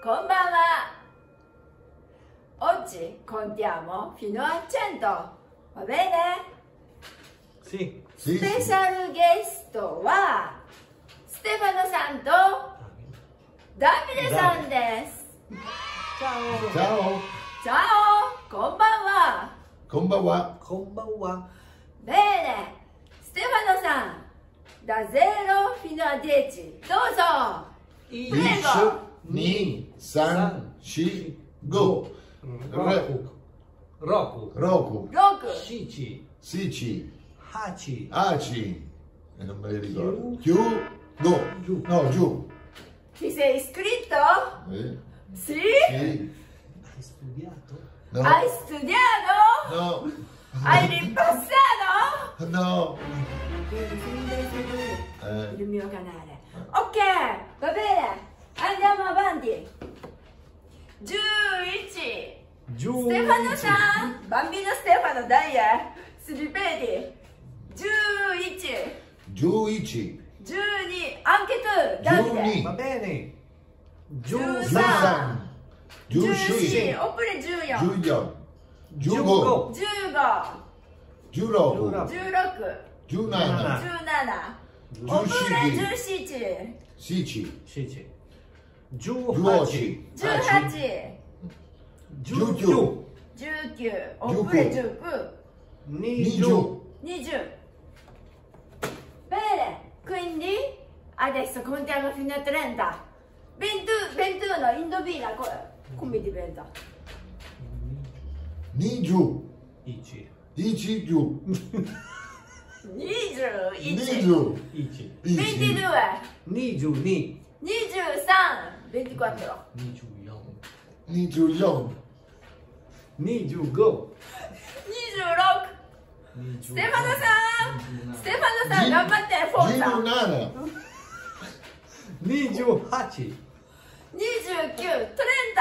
こんばんは。Oggi contiamo fino a 100. Va bene? Sì. スペシャルゲストはステファノさんとダビデさんです。 Ciao. Ciao. チャオ、こんばんは。 Konbanwa. Konbanwa. Bene, Stefanoさん、da 0 fino a 10, どうぞ。 1, 2, 3, 4, 5. Roku. Roku. 6、 Shichi. Sici. Hachi. Aci. E non me li ricordo. Più. Go. Giù. No, giù. Ti sei iscritto? Sì? Sì. Hai studiato? No. Hai studiato? No. Hai ripassato? No. Il mio canale. Ok, va bene, andiamo avanti. 11. Stefanoさん、バンビノステファノダイヤ、スリペディ。11、 11. 12、アンケトゥ、ダビデ。 Va bene. 13, 14. 14、オプレ14、 14. 15. 15. 15、 16. 16、 17. 17、オプレ17、 Sici. Shichi. 18. 18、 19. 19、オプレ19、 20. 20. Bene, quindi adesso contiamo fino a 30. 21, indovina come diventa? 20. Ichi. 10 giù. 21, 20. Ichi. 22, 22. 23, 24, 24. 24. 25. 26. Stefanoさん頑張ってフォーさん。 17. 28. 29, 30.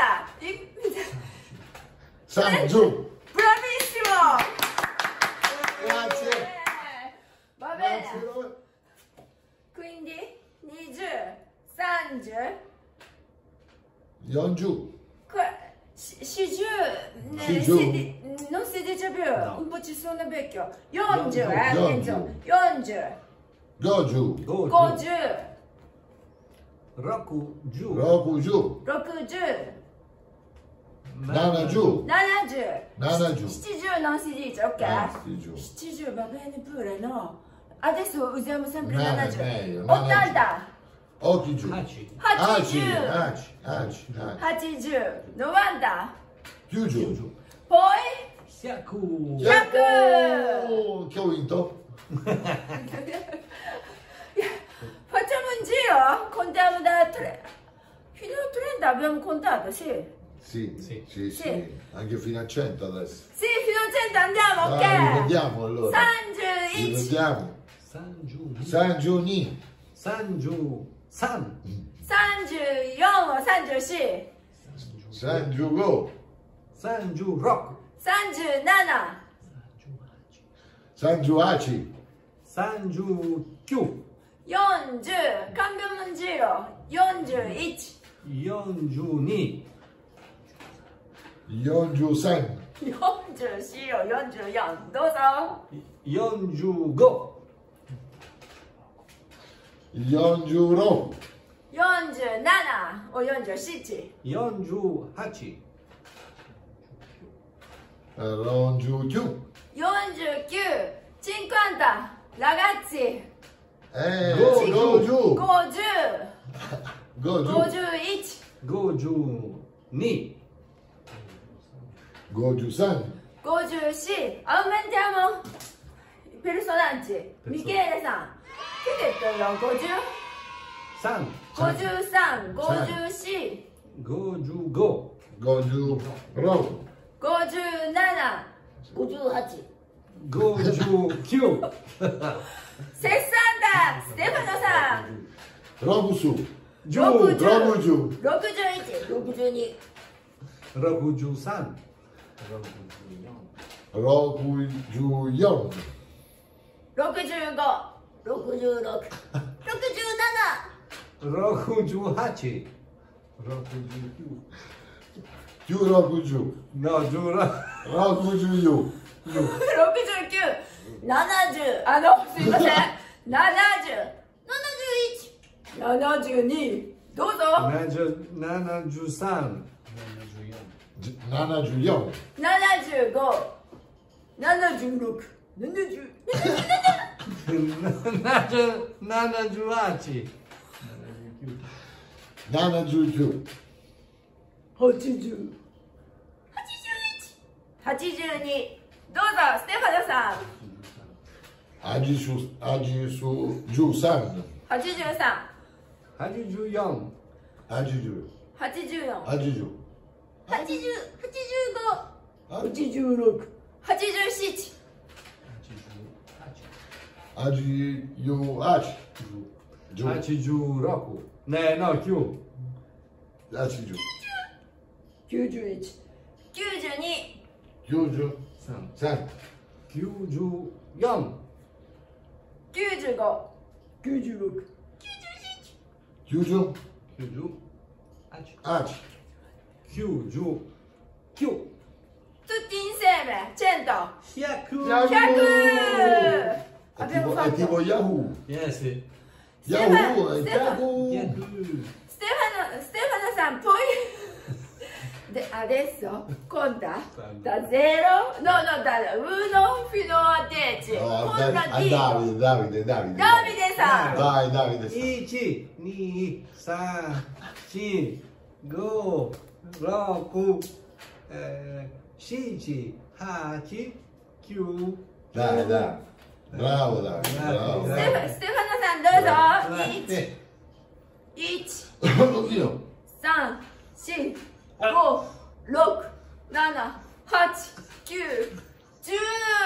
30. Bravissimo! Grazie. Va bene. Quindi 20, 30, 40. 40, non si dice più, No. un po' ci sono vecchio. 40, Giorgio. attenzione, 40, Go giù. 50, Roku giù. Roku giù. 60, Nana giù. 70, Nana giù. 70 non si dice, ok? Sì, giù. 70 va bene pure, no? Adesso usiamo sempre Nana, 70. meglio, nana 80, Occhi giù. Hachi. 80, 80. 80, 90, Più giù. Giù. poi Siaku. 100. Oh, che ho vinto? Facciamo un giro, contiamo da 3. Fino a 30 abbiamo contato, sì. Sì, Sì. sì, sì. Sì. Anche fino a 100 adesso. Sì, fino a 100 andiamo, ok? Dai, rivediamo allora. 31, Rivediamo. Sanju. San Giuni. Sanju. San. 34, 34, San Giugo. Sanju Roku. 37, San Giuaci. Sanju Kyu. 40, cambiamo un giro, 41, Yonju-ni. Yonju San. 44, 44, どうぞ。 Yonju-go. Yonju Ro. 47 o 47, Yonju-hachi. Ronju Chiu. 49, 50, ragazzi, Go, go giù. 50, Go giù. 51, Goju-ni. Go giù San. 54, aumentiamo i personaggi. Micheleさん、che hai detto io? 50? San. 53, 54, Goju-go. Go giù Ro. 57, 58, Goju-kyu. 60, Stefanoさん、 Robu su. Giù. Robu giù. 61, 62, Rokuju-san. Roku giù Yon. 65, 66, 67, Rokuju-hachi. 69 960 No, giuro 64 69、70、すいません、70、71、72、どうぞ。 73 74 75、76、70、 78 79 80、82、どうぞ、ステファノさん。 83 83、 84 80 84、 80 80、85、86、87、 88 86 Ne, no, più 80 91、92、 90 3 94 95、96、 90 98 99 tutti insieme, 100、 100 100! Abbiamo È tipo fatto. Yahoo Yes Yahoo è Stefano. Yahoo Stefano San, poi adesso conta da 0, no, da 1 fino a 10. No, Conta a di Davide Davide San. Dai Davide 1 2 3 4 5 6 8 9 Dai Bravo Davide bravo Stefano San, どうぞ。1、 Oddio 3、4、5、6、7、8、9、10。